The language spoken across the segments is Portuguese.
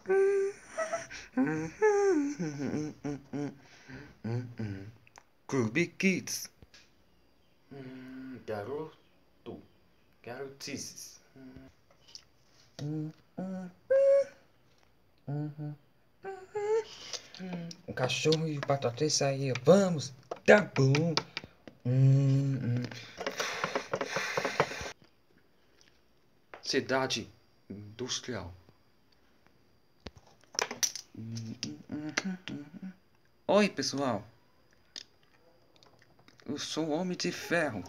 Clube Kids. Garoto. Garotices. O cachorro e o patatês saíram. Vamos, tá bom. Cidade industrial. Oi, pessoal. Eu sou o Homem de Ferro.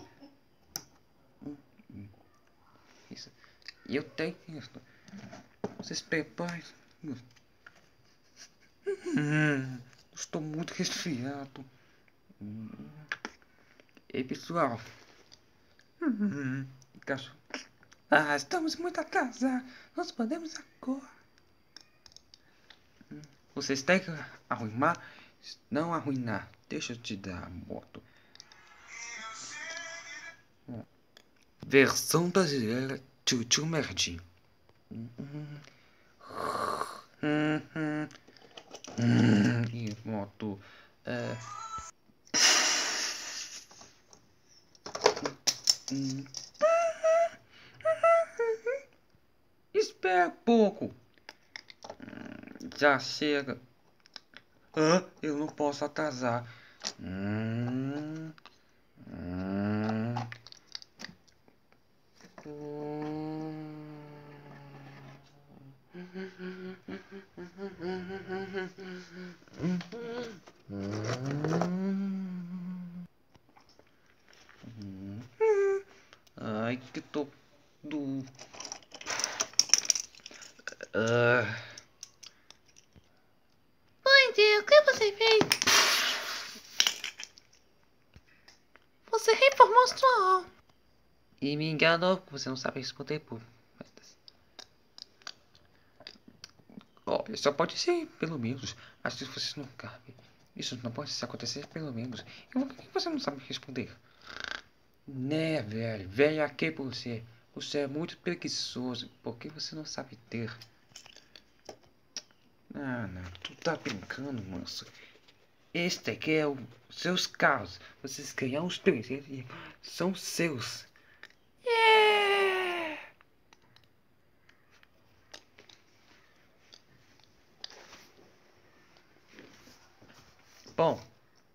Isso. E eu tenho isso. Vocês preparem. Estou muito resfriado. Ei, pessoal. Cachorro. Estamos muito atrasados. Nós podemos agora. Vocês têm que arrumar. Não arruinar. Deixa eu te dar a moto. Versão brasileira Tchutchu Merdinho. E moto. Espera pouco. Já chega. Eu não posso atrasar. Ai, que tô do. Oi, Deus, o que você fez? Você reformou sua alma. E me enganou, você não sabe responder por. Olha, só pode ser pelo menos. Acho que vocês não cabem. Isso não pode acontecer pelo menos. E por que você não sabe responder? Né, velho? Velho aqui por você. Você é muito preguiçoso. Por que você não sabe ter? Não. Tu tá brincando, moço. Este aqui é o seus carros. Vocês ganham os presentes e são seus. Bom.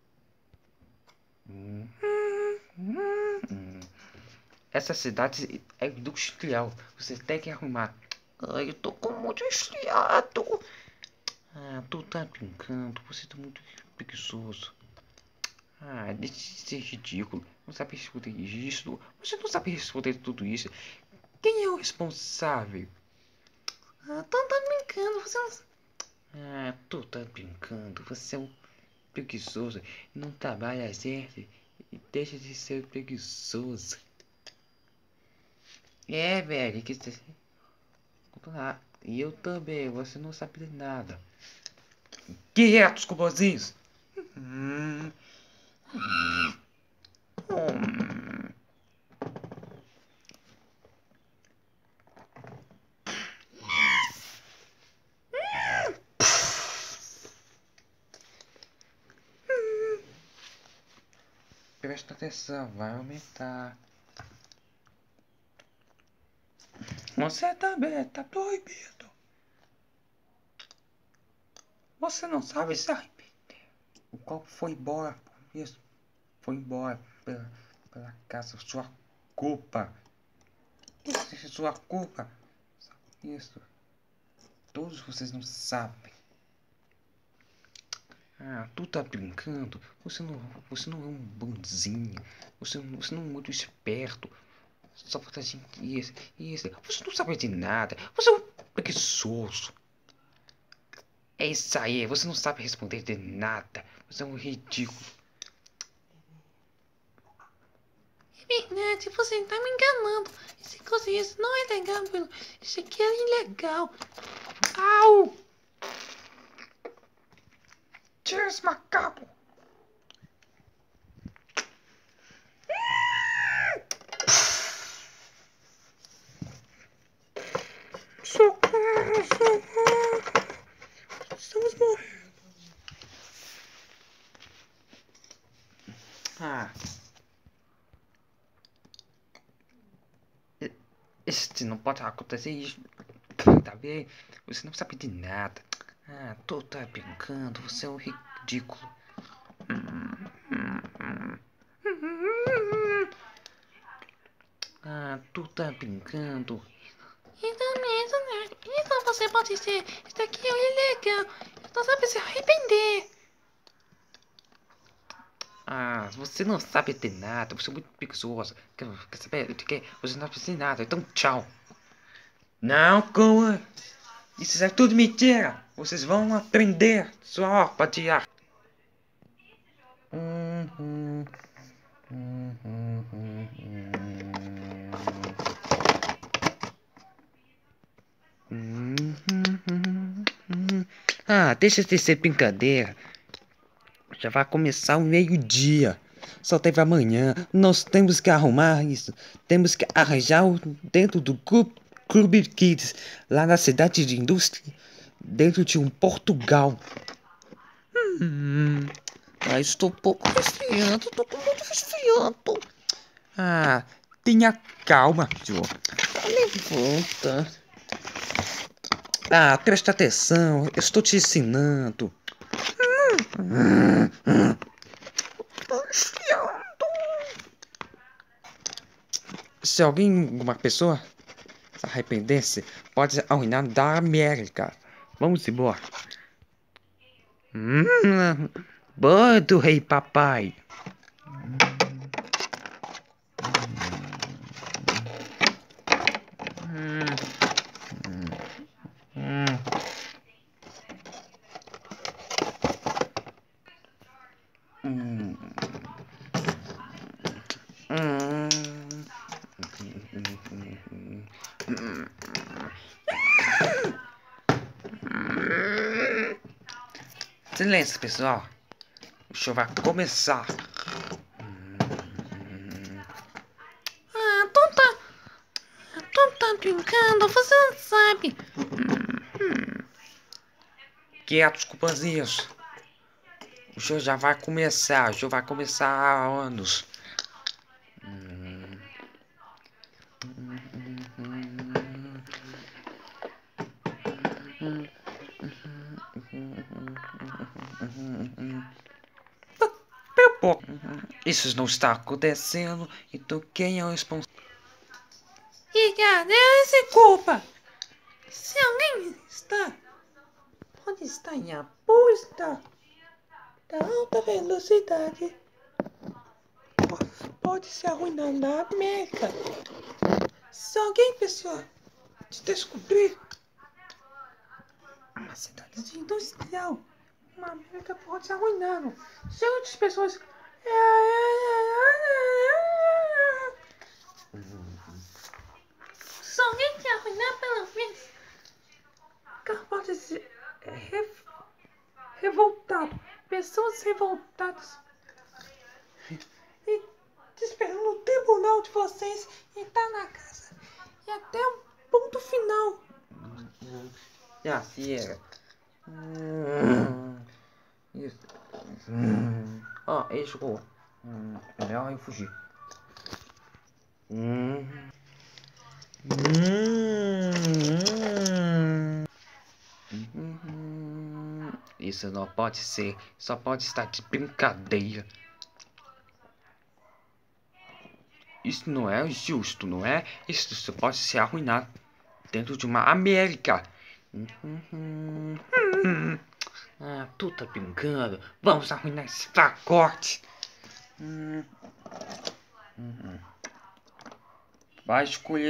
Essa cidade é industrial. Você tem que arrumar. Ai, eu tô com muito resfriado. Tu tá brincando. Você tá muito preguiçoso. Deixa de ser ridículo. Não sabe responder isso. Você não sabe responder tudo isso. Quem é o responsável? Tu tá brincando, você não... Tu tá brincando. Você é um preguiçoso. Não trabalha certo. E deixa de ser preguiçoso. Velho. Que você... E eu também. Você não sabe de nada. Quietos, cubozinhos. Presta atenção, vai aumentar. Você também tá proibido. Você não sabe se arrepender. O copo foi embora. Isso. Foi embora pela casa. Sua culpa. Isso é sua culpa. Isso. Todos vocês não sabem. Tu tá brincando? Você não é um bonzinho. Você não é muito esperto. Só falta assim isso. Você não sabe de nada. Você é um preguiçoso. É isso aí. Você não sabe responder de nada. Você é um ridículo. É verdade, você tá me enganando. Esse coisa isso não é legal, Bruno. Isso aqui é ilegal. Au! Tira esse macaco. Socorro, socorro. pode acontecer isso. Tá vendo? Você não sabe de nada. Ah, tu tá brincando, você é um ridículo. Ah, tu tá brincando. Então mesmo, né? Então você pode ser. Isso aqui é ilegal. Então sabe se arrepender. Ah, você não sabe de nada, você é muito preguiçoso. Quer saber de quê? Você não sabe de nada, então tchau. Não, Coa. Isso é tudo mentira. Vocês vão aprender só pra tirar. Ah, deixa de ser brincadeira. Já vai começar o meio-dia. Só teve amanhã. Nós temos que arrumar isso. Temos que arranjar dentro do Clube Kids, lá na cidade de indústria, dentro de um Portugal. Mas estou um pouco resfriando, estou com muito resfriando. Ah, tenha calma, senhor. Levanta. Ah, presta atenção, eu estou te ensinando. Estou resfriando. Se alguém, uma pessoa, se arrepender-se, pode arruinar da América. Vamos embora. Boa do rei papai. Silêncio, pessoal. O show vai começar. Ah, tu tá brincando, você não sabe. Quietos, culpazinhos. O show já vai começar. O show vai começar há anos. Isso não está acontecendo. Então quem é o responsável? E cadê esse culpa? Se alguém está. Pode estar em aposta da alta velocidade. Pode se arruinar na América. Se alguém, pessoal, te descobrir uma cidade industrial, uma América pode se arruinar. Se outras pessoas. Se alguém quer arruinar, pelo menos. O carro pode ser revoltado. Pessoas revoltadas. E esperando o tribunal de vocês entrar na casa. E até o ponto final. Já chega. Isso. Ó, ele chegou. É melhor eu fugir. Isso não pode ser. Só pode estar de brincadeira. Isso não é justo, não é? Isso só pode se arruinar dentro de uma América. Ah, tu tá brincando? Vamos arruinar esse pacote. Vai escolher.